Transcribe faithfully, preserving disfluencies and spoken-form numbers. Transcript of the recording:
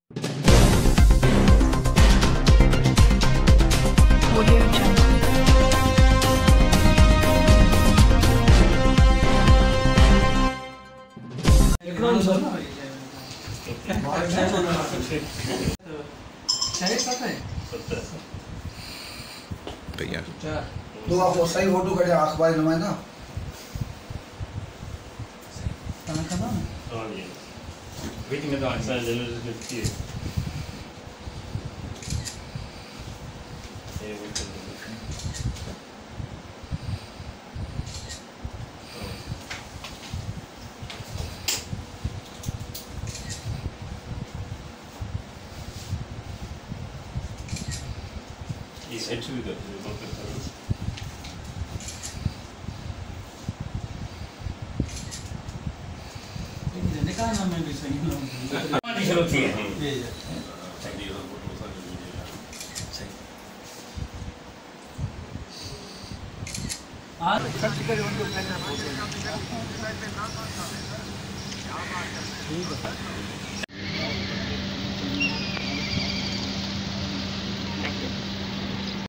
तो आप सही फोटो कटे अखबार नुमाइंदा कहाँ कहाँ Oh yeah. Waiting at the outside, the little bit here. Yeah, we can do it. He said to the book of those. निकाल ना मैं भी सही हूँ पानी होती है ये आज ठीक है